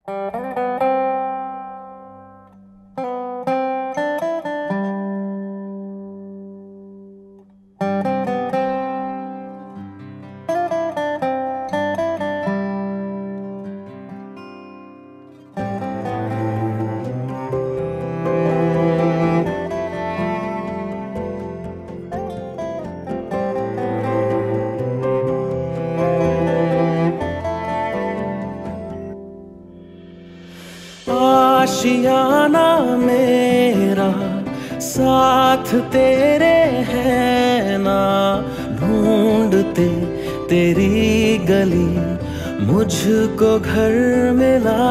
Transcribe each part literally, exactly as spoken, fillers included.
आशियाना मेरा साथ तेरे है ना, ढूंढते तेरी गली मुझको घर मिला।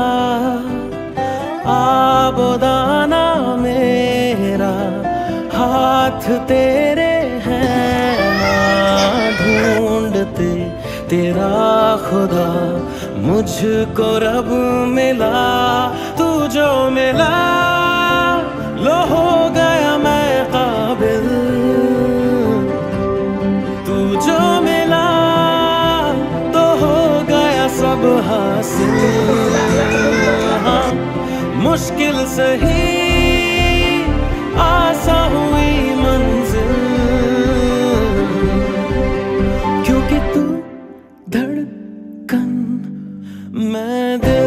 आबोदाना मेरा हाथ तेरे है ना, ढूंढते तेरा खुदा मुझको रब मिला। तू जो मिला लो हो गया मैं काबिल, तू जो मिला तो हो गया सब हासिल। हाँ, मुश्किल सही आसा हुई मंजिल, क्योंकि तू धड़कन मैं दिल।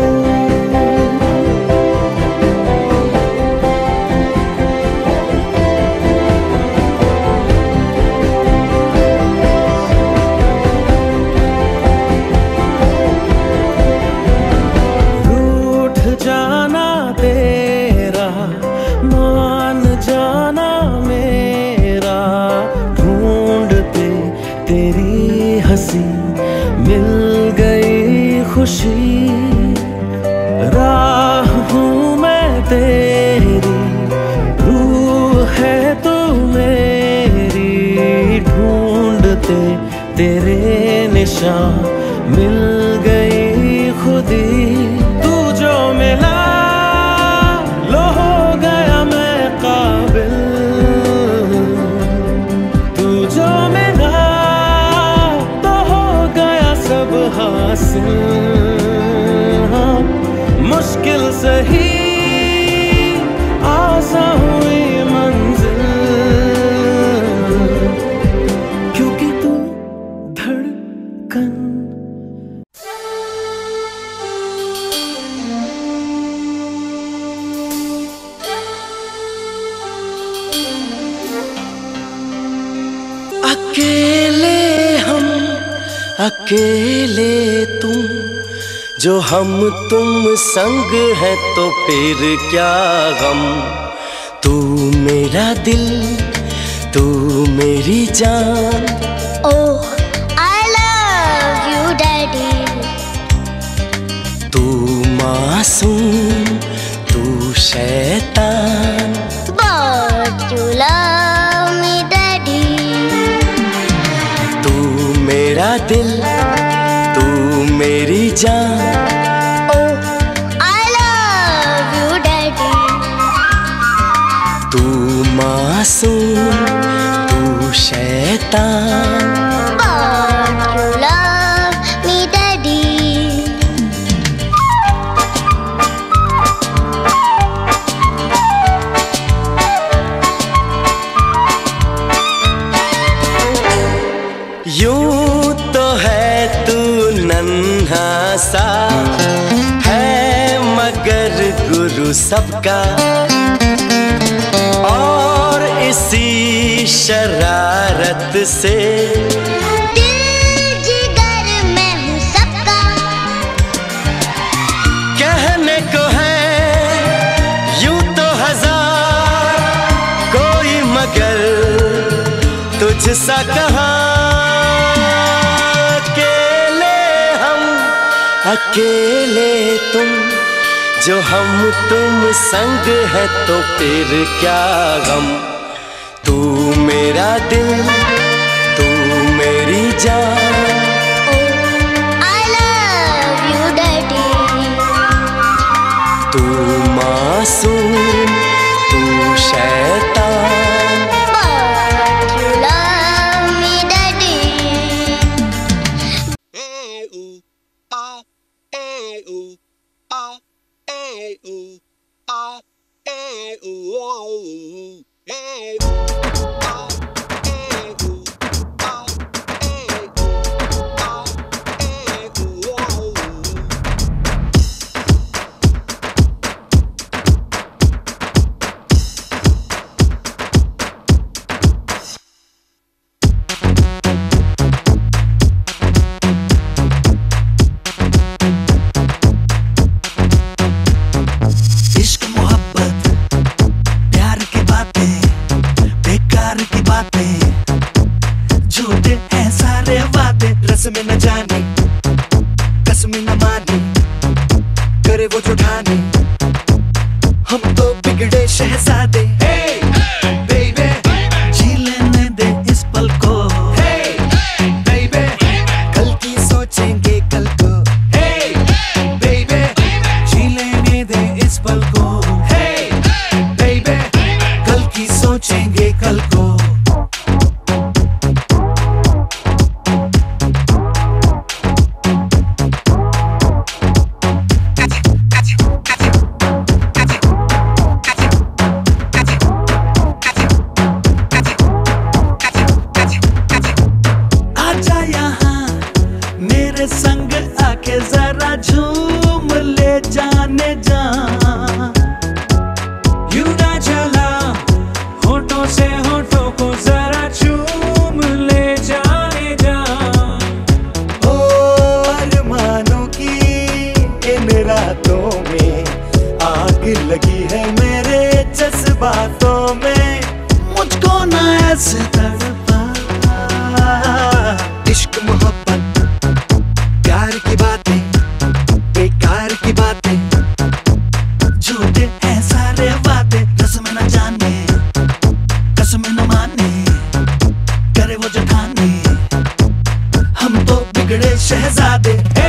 तेरी हंसी मिल गई खुशी, राह हूँ मैं तेरी, रूह है तू मेरी। ढूंढते तेरे निशान मिल गई खुदी। तू जो मिला लो हो गया मैं काबिल, तू जो मिला सब हासिल। हाँ, मुश्किल सही आसा हुई मंजिल, क्योंकि तू धड़कन। अकेले हम अकेले तुम, जो हम तुम संग है तो फिर क्या गम। तू मेरा दिल, तू मेरी जान। Oh I love you daddy. तू मासूम, तू शैतान। But you love me daddy. तू मेरा दिल, तू मेरी जान। Oh I love you daddy. तू मासूम, तू शैतान। But you love me daddy. यूं तो है तू नन्हा सा, है मगर गुरु सबका। और इसी शरारत से दिल जिगर मैं हूँ सबका। कहने को है यूं तो हजार, कोई मगर तुझसा कहाँ। अकेले तुम, जो हम तुम संग है तो फिर क्या गम। तू मेरा दिल, तू मेरी जान। I love you daddy. तू मासूम, तू शैतान। But you love me daddy. झूठे हैं सारे वादे, रस्म न जाने कसम न माने, करे वो जो ठाने, हम तो बिगड़े शहजादे। Hey, baby, जी लेने दे इस पल को। Hey, baby, कल की सोचेंगे कल को। Hey, baby, जी लेने दे इस पल को। Hey, baby, कल की सोचेंगे कल को। मेरे संग आके जरा झूम ले जाने जा, यूं ना चला होठों से होठों को जरा चूम ले जाने जा। ओ अरमानों की इन रातों में आग लगी है मेरे जज्बातों में, मुझको ना ऐसे तड़पा। इश्क मोहब्बत प्यार की बातें, बेकार की बातें, झूठे हैं सारे वादे, रस्म न जाने कसम न माने, करे वो जो ठाने, हम तो बिगड़े शहजादे।